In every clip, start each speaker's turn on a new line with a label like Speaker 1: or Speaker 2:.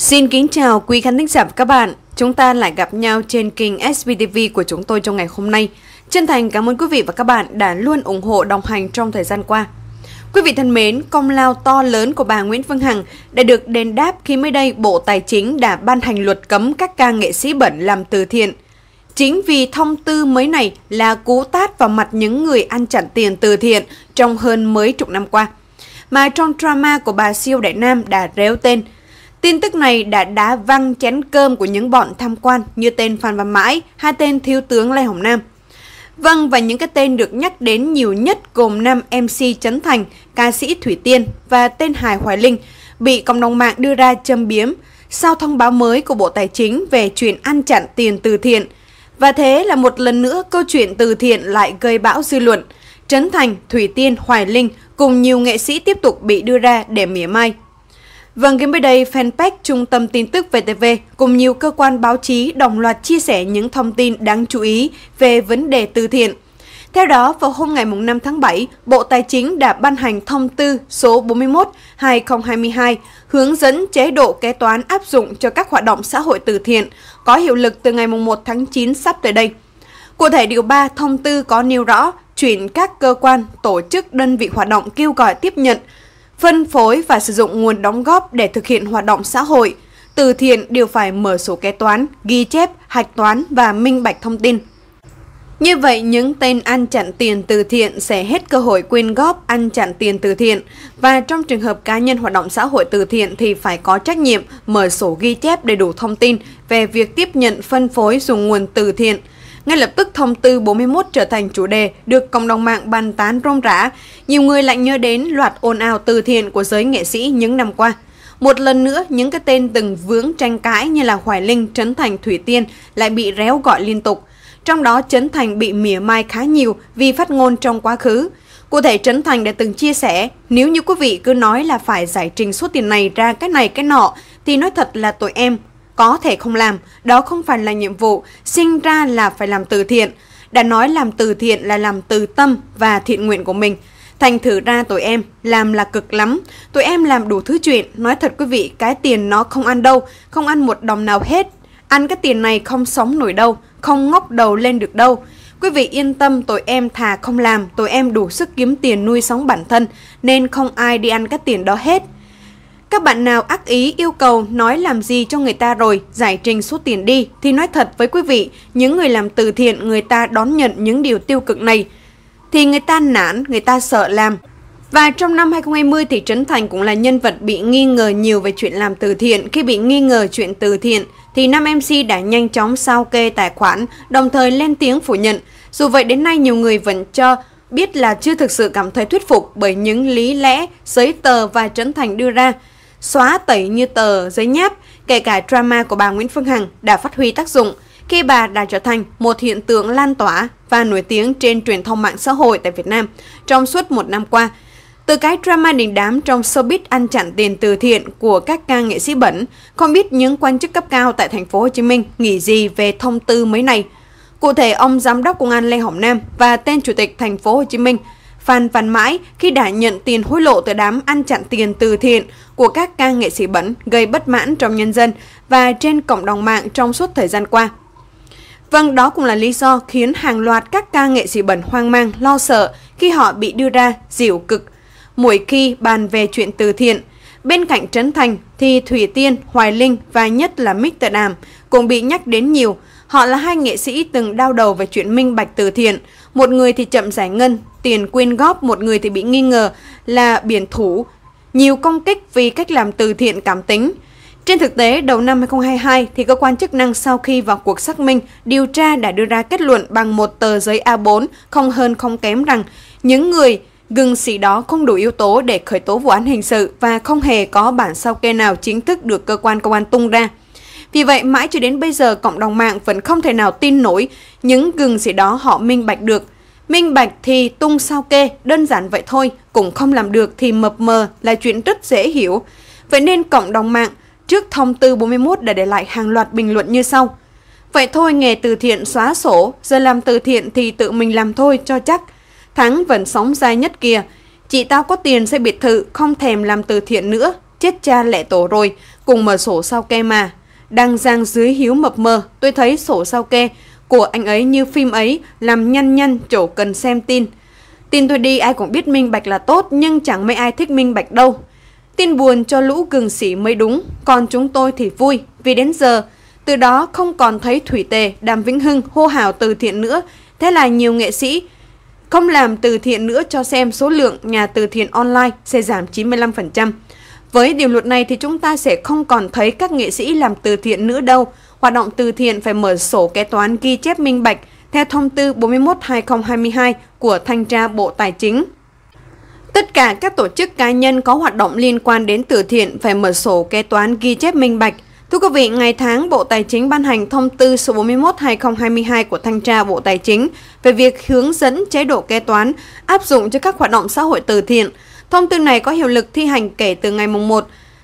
Speaker 1: Xin kính chào quý khán thính giả và các bạn. Chúng ta lại gặp nhau trên kênh SBTV của chúng tôi trong ngày hôm nay. Chân thành cảm ơn quý vị và các bạn đã luôn ủng hộ đồng hành trong thời gian qua. Quý vị thân mến, công lao to lớn của bà Nguyễn Phương Hằng đã được đền đáp khi mới đây Bộ Tài chính đã ban hành luật cấm các ca nghệ sĩ bẩn làm từ thiện. Chính vì thông tư mới này là cú tát vào mặt những người ăn chặn tiền từ thiện trong hơn mấy chục năm qua, mà trong drama của bà siêu đại nam đã réo tên. Tin tức này đã đá văng chén cơm của những bọn tham quan như tên Phan Văn Mãi hay tên Thiếu tướng Lê Hồng Nam. Vâng, và những cái tên được nhắc đến nhiều nhất gồm nam MC Trấn Thành, ca sĩ Thủy Tiên và tên hài Hoài Linh bị cộng đồng mạng đưa ra châm biếm sau thông báo mới của Bộ Tài chính về chuyện ăn chặn tiền từ thiện. Và thế là một lần nữa câu chuyện từ thiện lại gây bão dư luận. Trấn Thành, Thủy Tiên, Hoài Linh cùng nhiều nghệ sĩ tiếp tục bị đưa ra để mỉa mai. Vâng, ngay mới đây, fanpage Trung tâm tin tức VTV cùng nhiều cơ quan báo chí đồng loạt chia sẻ những thông tin đáng chú ý về vấn đề từ thiện. Theo đó, vào hôm ngày 5 tháng 7, Bộ Tài chính đã ban hành thông tư số 41/2022 hướng dẫn chế độ kế toán áp dụng cho các hoạt động xã hội từ thiện, có hiệu lực từ ngày 1 tháng 9 sắp tới đây. Cụ thể, điều 3 thông tư có nêu rõ chuyển các cơ quan, tổ chức, đơn vị hoạt động kêu gọi tiếp nhận, phân phối và sử dụng nguồn đóng góp để thực hiện hoạt động xã hội từ thiện đều phải mở sổ kế toán, ghi chép, hạch toán và minh bạch thông tin. Như vậy, những tên ăn chặn tiền từ thiện sẽ hết cơ hội quyên góp ăn chặn tiền từ thiện, và trong trường hợp cá nhân hoạt động xã hội từ thiện thì phải có trách nhiệm mở sổ ghi chép đầy đủ thông tin về việc tiếp nhận, phân phối dùng nguồn từ thiện. Ngay lập tức thông tư 41 trở thành chủ đề được cộng đồng mạng bàn tán rôm rã. Nhiều người lại nhớ đến loạt ồn ào từ thiện của giới nghệ sĩ những năm qua. Một lần nữa, những cái tên từng vướng tranh cãi như là Hoài Linh, Trấn Thành, Thủy Tiên lại bị réo gọi liên tục. Trong đó, Trấn Thành bị mỉa mai khá nhiều vì phát ngôn trong quá khứ. Cụ thể, Trấn Thành đã từng chia sẻ, nếu như quý vị cứ nói là phải giải trình số tiền này ra cái này cái nọ, thì nói thật là tụi em có thể không làm, đó không phải là nhiệm vụ, sinh ra là phải làm từ thiện. Đã nói làm từ thiện là làm từ tâm và thiện nguyện của mình. Thành thử ra tụi em làm là cực lắm, tụi em làm đủ thứ chuyện. Nói thật quý vị, cái tiền nó không ăn đâu, không ăn một đồng nào hết. Ăn cái tiền này không sống nổi đâu, không ngóc đầu lên được đâu. Quý vị yên tâm, tụi em thà không làm, tụi em đủ sức kiếm tiền nuôi sống bản thân, nên không ai đi ăn cái tiền đó hết. Các bạn nào ác ý yêu cầu nói làm gì cho người ta rồi, giải trình số tiền đi, thì nói thật với quý vị, những người làm từ thiện người ta đón nhận những điều tiêu cực này thì người ta nản, người ta sợ làm. Và trong năm 2020 thì Trấn Thành cũng là nhân vật bị nghi ngờ nhiều về chuyện làm từ thiện. Khi bị nghi ngờ chuyện từ thiện thì nam MC đã nhanh chóng sao kê tài khoản, đồng thời lên tiếng phủ nhận. Dù vậy đến nay nhiều người vẫn cho biết là chưa thực sự cảm thấy thuyết phục bởi những lý lẽ, giấy tờ và Trấn Thành đưa ra. Xóa tẩy như tờ giấy nháp, kể cả drama của bà Nguyễn Phương Hằng đã phát huy tác dụng khi bà đã trở thành một hiện tượng lan tỏa và nổi tiếng trên truyền thông mạng xã hội tại Việt Nam trong suốt một năm qua. Từ cái drama đình đám trong showbiz ăn chặn tiền từ thiện của các ca nghệ sĩ bẩn, không biết những quan chức cấp cao tại thành phố Hồ Chí Minh nghĩ gì về thông tư mới này. Cụ thể, ông giám đốc công an Lê Hồng Nam và tên chủ tịch thành phố Hồ Chí Minh Phan Văn Mãi khi đã nhận tiền hối lộ từ đám ăn chặn tiền từ thiện của các ca nghệ sĩ bẩn gây bất mãn trong nhân dân và trên cộng đồng mạng trong suốt thời gian qua. Vâng, đó cũng là lý do khiến hàng loạt các ca nghệ sĩ bẩn hoang mang, lo sợ khi họ bị đưa ra giễu cực mỗi khi bàn về chuyện từ thiện. Bên cạnh Trấn Thành thì Thủy Tiên, Hoài Linh và nhất là Mr. Đàm cũng bị nhắc đến nhiều. Họ là hai nghệ sĩ từng đau đầu về chuyện minh bạch từ thiện. Một người thì chậm giải ngân tiền quyên góp, một người thì bị nghi ngờ là biển thủ, nhiều công kích vì cách làm từ thiện cảm tính. Trên thực tế, đầu năm 2022 thì cơ quan chức năng sau khi vào cuộc xác minh, điều tra đã đưa ra kết luận bằng một tờ giấy A4 không hơn không kém rằng những người gừng xỉ đó không đủ yếu tố để khởi tố vụ án hình sự và không hề có bản sao kê nào chính thức được cơ quan công an tung ra. Vì vậy, mãi cho đến bây giờ, cộng đồng mạng vẫn không thể nào tin nổi những gừng xỉ đó họ minh bạch được. Minh bạch thì tung sao kê, đơn giản vậy thôi, cũng không làm được thì mập mờ là chuyện rất dễ hiểu. Vậy nên cộng đồng mạng trước thông tư 41 đã để lại hàng loạt bình luận như sau. Vậy thôi, nghề từ thiện xóa sổ, giờ làm từ thiện thì tự mình làm thôi cho chắc. Thắng vẫn sống dai nhất kìa. Chị tao có tiền xây biệt thự, không thèm làm từ thiện nữa. Chết cha lẹ tổ rồi. cùng mở sổ sao kê mà. Đang giang dưới hiếu mập mờ, tôi thấy sổ sao kê của anh ấy như phim ấy, làm nhăn nhăn chỗ cần xem tin. Tin tôi đi, ai cũng biết minh bạch là tốt, nhưng chẳng mấy ai thích minh bạch đâu. Tin buồn cho lũ cường sĩ mới đúng, còn chúng tôi thì vui, vì đến giờ, từ đó không còn thấy Thủy Tề, Đàm Vĩnh Hưng hô hào từ thiện nữa. Thế là nhiều nghệ sĩ không làm từ thiện nữa, cho xem số lượng nhà từ thiện online sẽ giảm 95%. Với điều luật này thì chúng ta sẽ không còn thấy các nghệ sĩ làm từ thiện nữa đâu. Hoạt động từ thiện phải mở sổ kế toán ghi chép minh bạch theo thông tư 41/2022 của Thanh tra Bộ Tài chính. Tất cả các tổ chức cá nhân có hoạt động liên quan đến từ thiện phải mở sổ kế toán ghi chép minh bạch. Thưa quý vị, ngày tháng Bộ Tài chính ban hành thông tư số 41/2022 của Thanh tra Bộ Tài chính về việc hướng dẫn chế độ kế toán áp dụng cho các hoạt động xã hội từ thiện. Thông tư này có hiệu lực thi hành kể từ ngày 1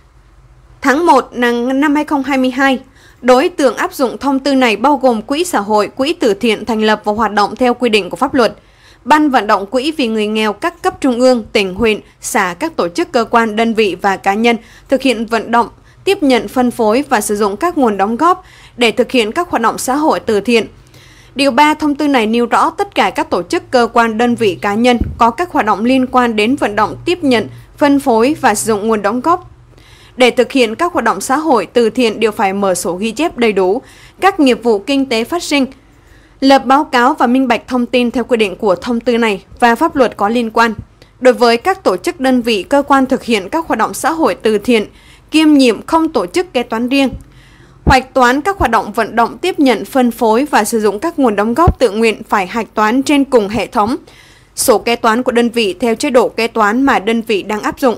Speaker 1: tháng 1 năm 2022. Đối tượng áp dụng thông tư này bao gồm quỹ xã hội, quỹ từ thiện thành lập và hoạt động theo quy định của pháp luật, ban vận động quỹ vì người nghèo các cấp trung ương, tỉnh, huyện, xã, các tổ chức, cơ quan, đơn vị và cá nhân thực hiện vận động, tiếp nhận, phân phối và sử dụng các nguồn đóng góp để thực hiện các hoạt động xã hội từ thiện. Điều 3 thông tư này nêu rõ tất cả các tổ chức, cơ quan, đơn vị, cá nhân có các hoạt động liên quan đến vận động, tiếp nhận, phân phối và sử dụng nguồn đóng góp để thực hiện các hoạt động xã hội từ thiện đều phải mở sổ ghi chép đầy đủ các nghiệp vụ kinh tế phát sinh, lập báo cáo và minh bạch thông tin theo quy định của thông tư này và pháp luật có liên quan. Đối với các tổ chức, đơn vị, cơ quan thực hiện các hoạt động xã hội từ thiện, kiêm nhiệm không tổ chức kế toán riêng, hoạch toán các hoạt động vận động, tiếp nhận, phân phối và sử dụng các nguồn đóng góp tự nguyện phải hạch toán trên cùng hệ thống sổ kế toán của đơn vị theo chế độ kế toán mà đơn vị đang áp dụng.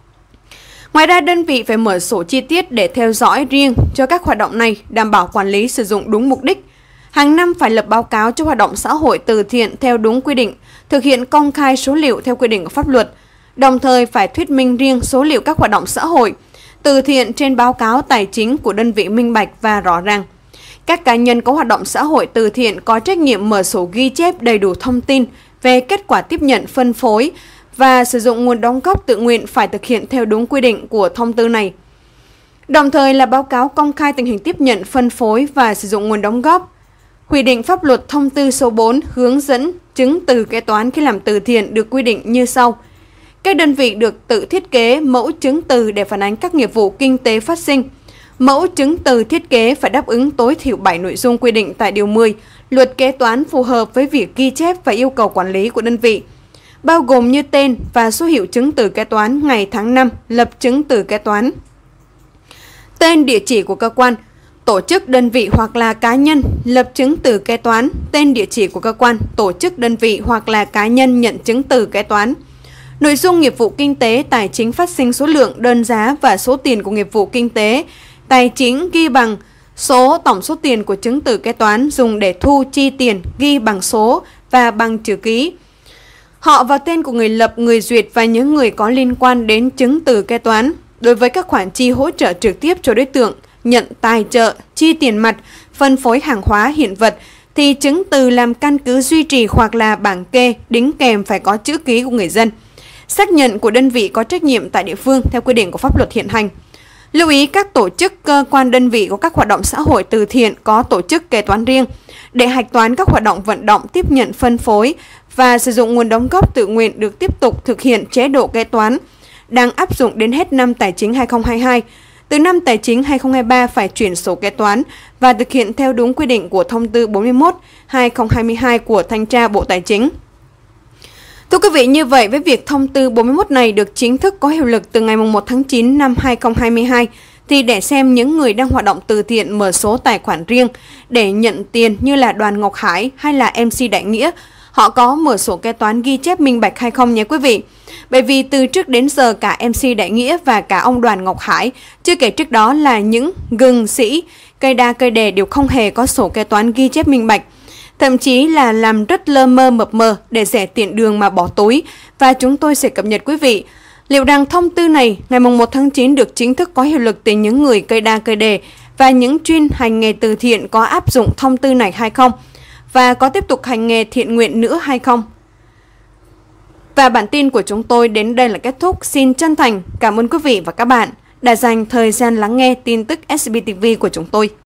Speaker 1: Ngoài ra, đơn vị phải mở sổ chi tiết để theo dõi riêng cho các hoạt động này, đảm bảo quản lý sử dụng đúng mục đích. Hàng năm phải lập báo cáo cho hoạt động xã hội từ thiện theo đúng quy định, thực hiện công khai số liệu theo quy định của pháp luật. Đồng thời phải thuyết minh riêng số liệu các hoạt động xã hội từ thiện trên báo cáo tài chính của đơn vị minh bạch và rõ ràng. Các cá nhân có hoạt động xã hội từ thiện có trách nhiệm mở sổ ghi chép đầy đủ thông tin về kết quả tiếp nhận, phân phối và sử dụng nguồn đóng góp tự nguyện phải thực hiện theo đúng quy định của thông tư này. Đồng thời là báo cáo công khai tình hình tiếp nhận, phân phối và sử dụng nguồn đóng góp. Quy định pháp luật thông tư số 4 hướng dẫn chứng từ kế toán khi làm từ thiện được quy định như sau. Các đơn vị được tự thiết kế mẫu chứng từ để phản ánh các nghiệp vụ kinh tế phát sinh. Mẫu chứng từ thiết kế phải đáp ứng tối thiểu 7 nội dung quy định tại Điều 10 Luật Kế toán phù hợp với việc ghi chép và yêu cầu quản lý của đơn vị, bao gồm như tên và số hiệu chứng từ kế toán, ngày tháng năm lập chứng từ kế toán, tên, địa chỉ của cơ quan, tổ chức, đơn vị hoặc là cá nhân lập chứng từ kế toán, tên, địa chỉ của cơ quan, tổ chức, đơn vị hoặc là cá nhân nhận chứng từ kế toán. Nội dung nghiệp vụ kinh tế, tài chính phát sinh, số lượng, đơn giá và số tiền của nghiệp vụ kinh tế, tài chính ghi bằng số tổng số tiền của chứng từ kế toán dùng để thu chi tiền ghi bằng số và bằng chữ ký. Họ và tên của người lập, người duyệt và những người có liên quan đến chứng từ kế toán. Đối với các khoản chi hỗ trợ trực tiếp cho đối tượng nhận tài trợ, chi tiền mặt, phân phối hàng hóa, hiện vật thì chứng từ làm căn cứ duy trì hoặc là bảng kê đính kèm phải có chữ ký của người dân, xác nhận của đơn vị có trách nhiệm tại địa phương theo quy định của pháp luật hiện hành. Lưu ý các tổ chức, cơ quan, đơn vị có các hoạt động xã hội từ thiện có tổ chức kế toán riêng để hạch toán các hoạt động vận động, tiếp nhận, phân phối và sử dụng nguồn đóng góp tự nguyện được tiếp tục thực hiện chế độ kế toán đang áp dụng đến hết năm tài chính 2022. Từ năm tài chính 2023 phải chuyển sổ kế toán và thực hiện theo đúng quy định của thông tư 41/2022 của Thanh tra Bộ Tài chính. Thưa quý vị, như vậy với việc thông tư 41 này được chính thức có hiệu lực từ ngày 1 tháng 9 năm 2022, thì để xem những người đang hoạt động từ thiện mở số tài khoản riêng để nhận tiền như là Đoàn Ngọc Hải hay là MC Đại Nghĩa, họ có mở sổ kế toán ghi chép minh bạch hay không nhé quý vị. Bởi vì từ trước đến giờ cả MC Đại Nghĩa và cả ông Đoàn Ngọc Hải, chưa kể trước đó là những gừng sĩ, cây đa cây đề đều không hề có sổ kế toán ghi chép minh bạch. Thậm chí là làm rất lơ mơ mập mờ để rẻ tiện đường mà bỏ túi. Và chúng tôi sẽ cập nhật quý vị liệu rằng thông tư này ngày 1 tháng 9 được chính thức có hiệu lực từ những người cây đa cây đề và những chuyên hành nghề từ thiện có áp dụng thông tư này hay không, và có tiếp tục hành nghề thiện nguyện nữa hay không. Và bản tin của chúng tôi đến đây là kết thúc. Xin chân thành cảm ơn quý vị và các bạn đã dành thời gian lắng nghe tin tức SBTV của chúng tôi.